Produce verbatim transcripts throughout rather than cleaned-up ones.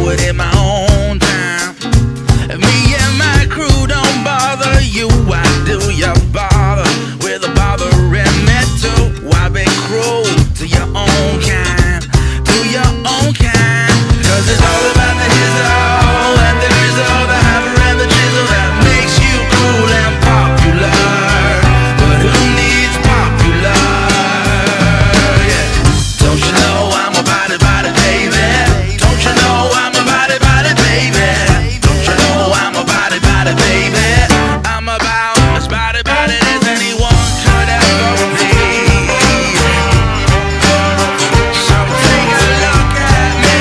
do it in my own time. If me and my crew don't bother you, why do you bother with a bothering me too? Why be cruel to your own kind, to your own kind? Cause it's all about the hizzle and the grizzle, the hammer and the chisel that makes you cool and popular. But who needs popular? Yeah. Don't you know I'm a body body baby? Don't you know I'm a body body baby? Don't you know I'm a body body baby? I'm about as body body as anyone could ever be. So take a look at me.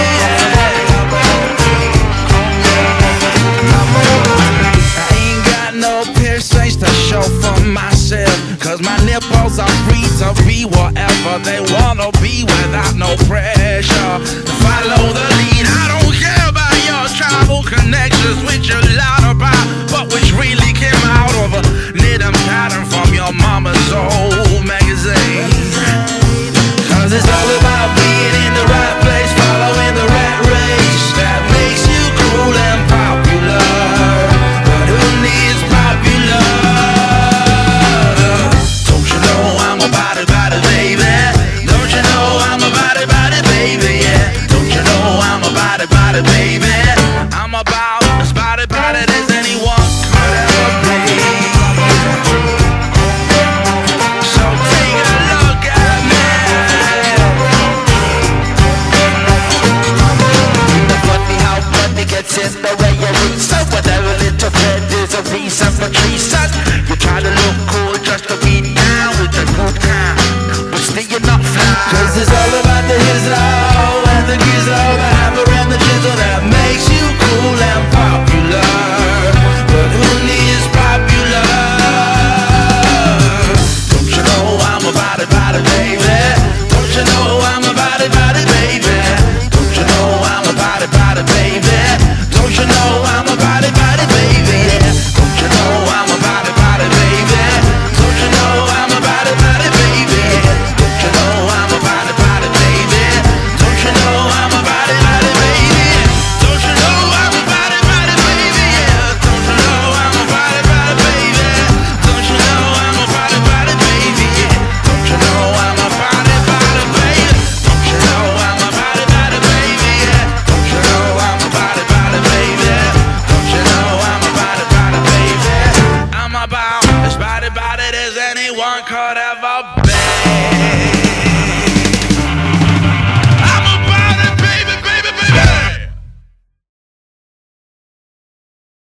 I ain't got no piercings to show for myself, cause my nipples are free to be whatever they wanna be without no pressure to follow the lead. I don't care about your tribal connections, which you lied about, but which really came out of a knitting pattern from your mama's old magazine. Cause it's all about being in the right place, following the rat race that makes you cool and popular. But who needs popular? Don't you know I'm a body body baby? Don't you know I'm a body body baby? Yeah. Don't you know I'm a body body baby? I'm about